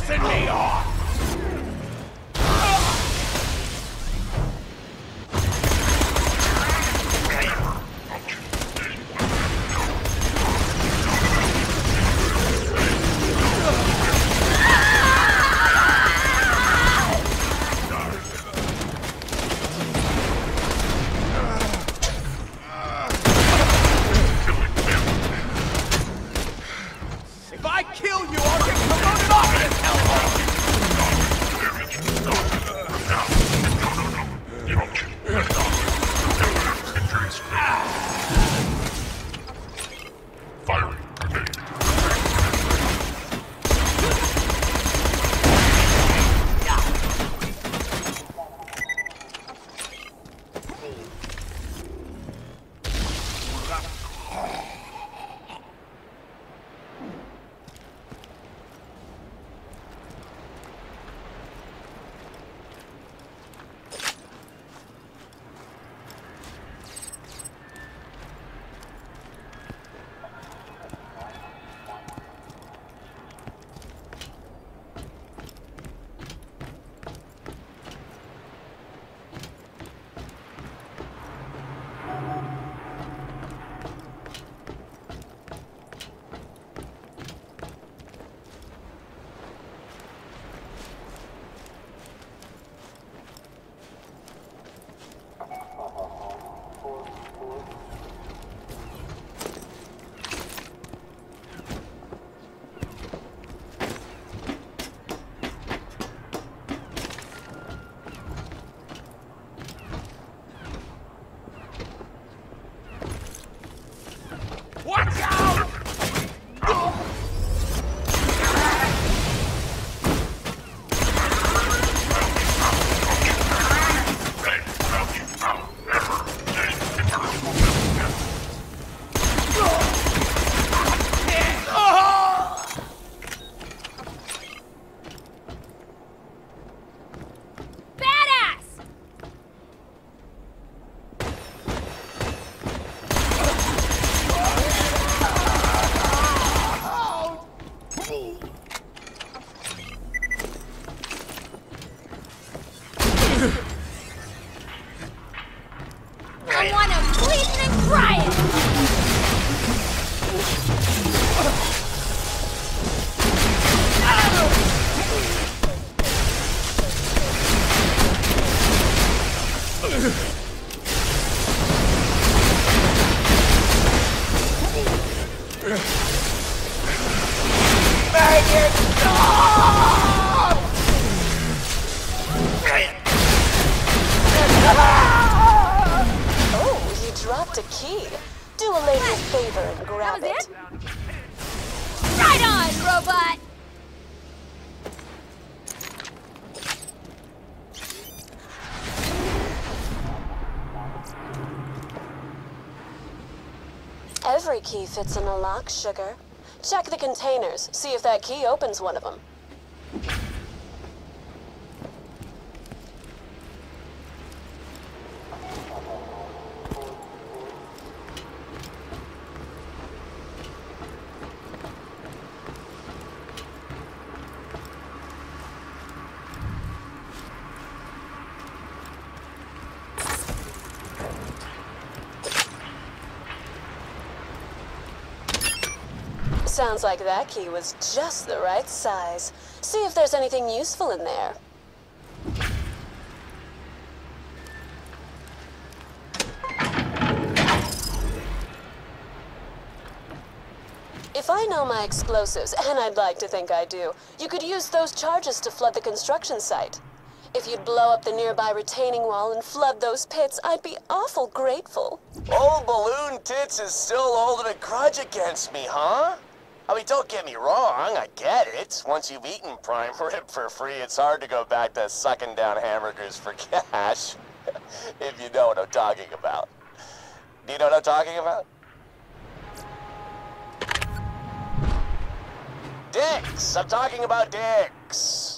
pissing me off! If I kill you, I'll get promoted off this hellhole! Watch out! I want to bleed and cry it! Oh, you dropped a key. Do a lady a favor and grab That was it. Right on, robot! Every key fits in a lock, sugar. Check the containers, see if that key opens one of them. Sounds like that key was just the right size. See if there's anything useful in there. If I know my explosives, and I'd like to think I do, you could use those charges to flood the construction site. If you'd blow up the nearby retaining wall and flood those pits, I'd be awful grateful. Old Balloon Tits is still holding a grudge against me, huh? I mean, don't get me wrong, I get it. Once you've eaten prime rib for free, it's hard to go back to sucking down hamburgers for cash. If you know what I'm talking about. Do you know what I'm talking about? Dicks! I'm talking about dicks!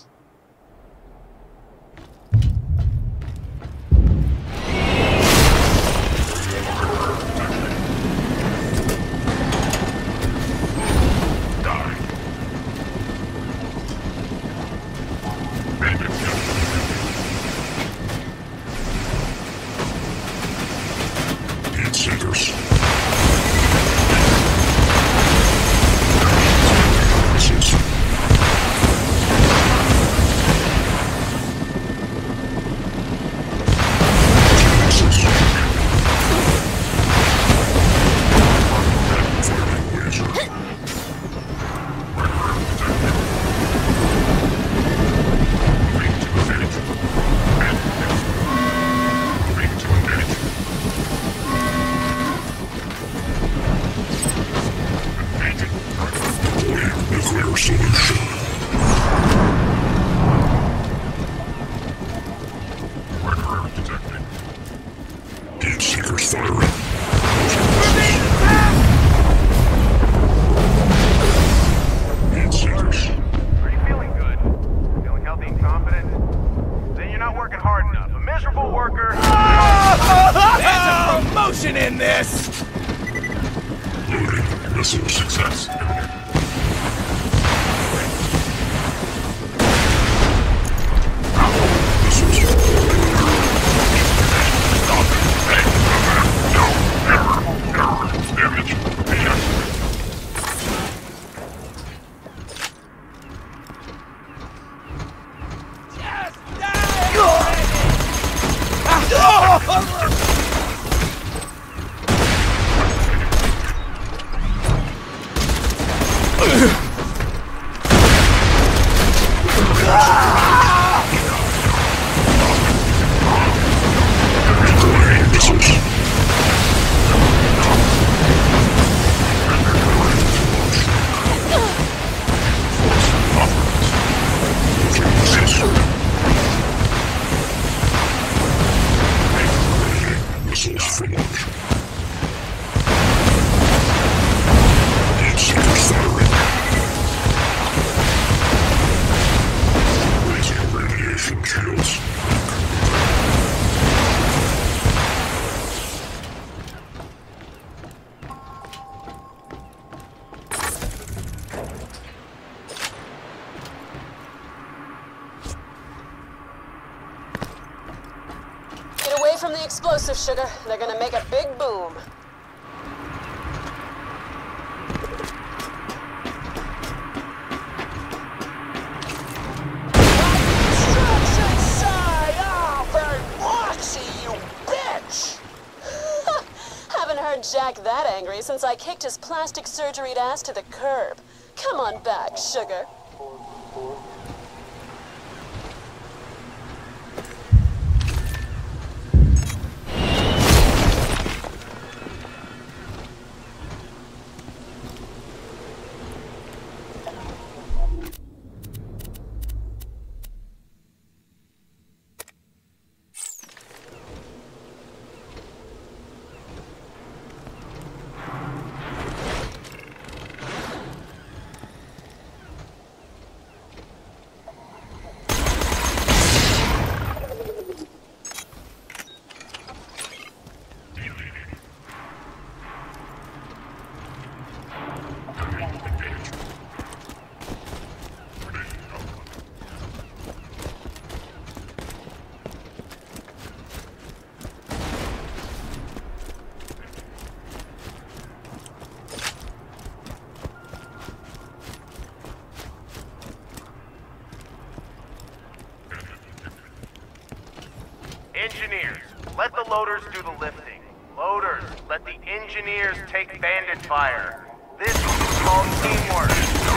the explosive, Sugar. They're gonna make a big boom. Construction site! Oh, very Moxie, you bitch! Haven't heard Jack that angry since I kicked his plastic surgeried ass to the curb. Come on back, Sugar. Engineers, let the loaders do the lifting. Loaders, let the engineers take bandit fire. This is called teamwork.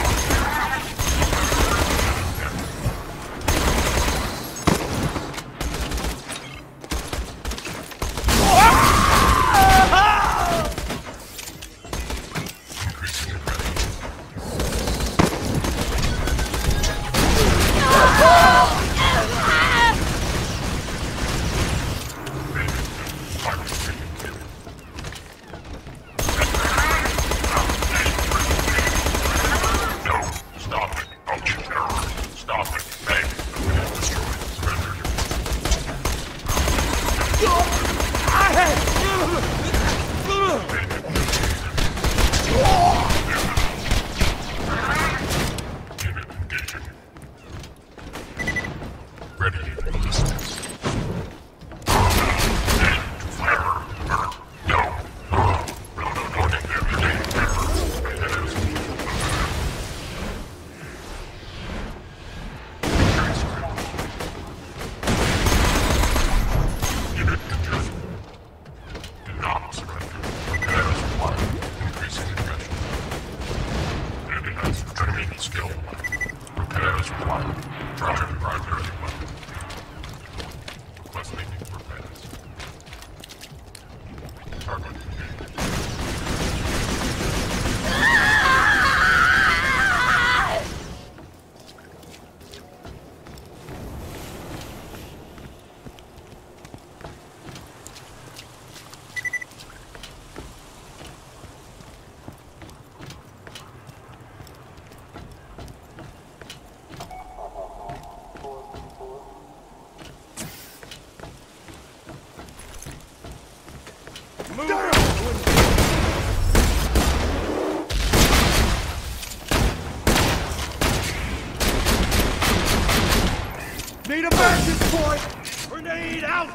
Need a vantage point! Grenade out!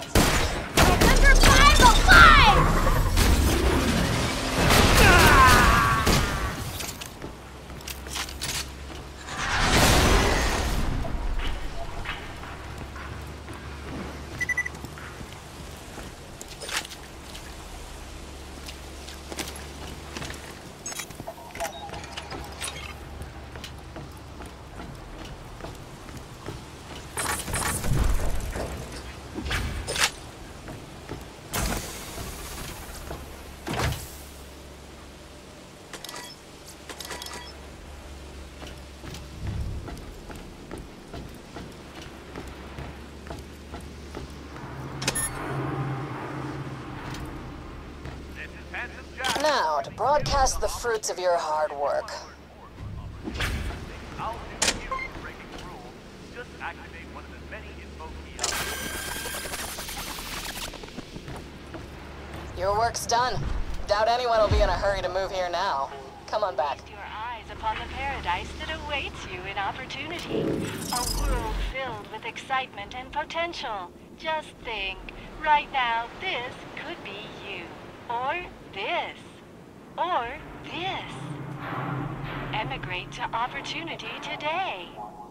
Number 5 alive! Now, to broadcast the fruits of your hard work. I'll do you for breaking rules. Just activate one of the many info kiosks. Your work's done. Doubt anyone will be in a hurry to move here now. Come on back. Your eyes upon the paradise that awaits you in opportunity. A world filled with excitement and potential. Just think, Right now, this could be you. Or this. Or this. Emigrate to opportunity today.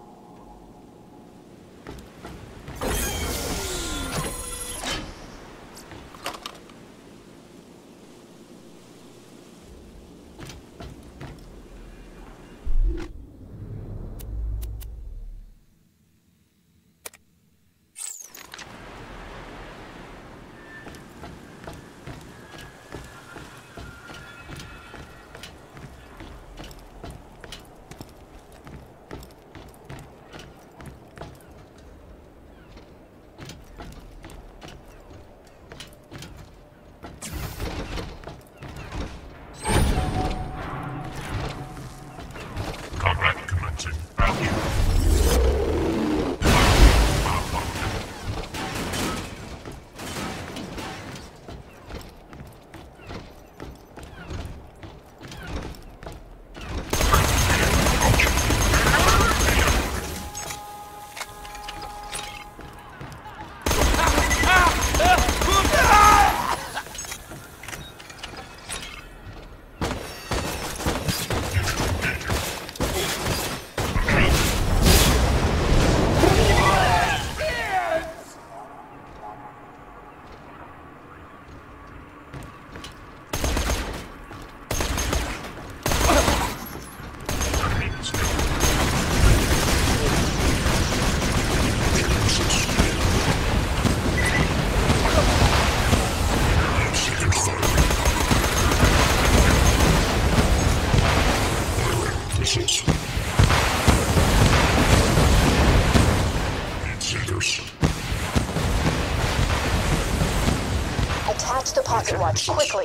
Attach the pocket watch quickly.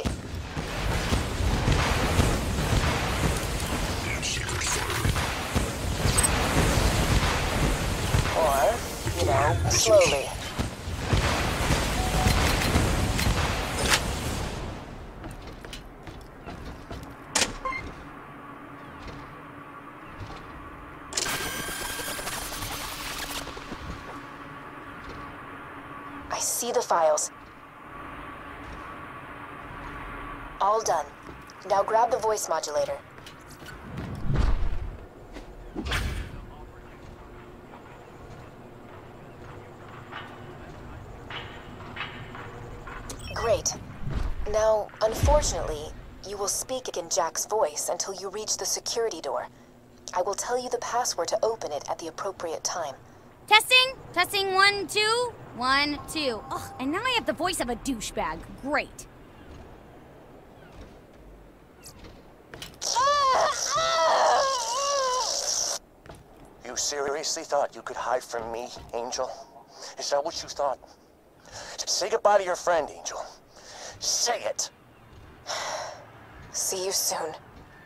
Or, you know, slowly. I see the files. All done. Now grab the voice modulator. Great. Now, unfortunately, you will speak in Jack's voice until you reach the security door. I will tell you the password to open it at the appropriate time. Testing? Testing 1, 2. 1, 2. Ugh, and now I have the voice of a douchebag. Great. You seriously thought you could hide from me, Angel? Is that what you thought? Say goodbye to your friend, Angel. Say it. See you soon.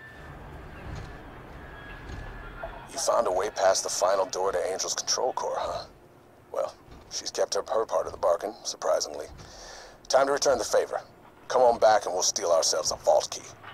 You found a way past the final door to Angel's control core, huh? Well, she's kept up her part of the bargain, surprisingly. Time to return the favor. Come on back and we'll steal ourselves a vault key.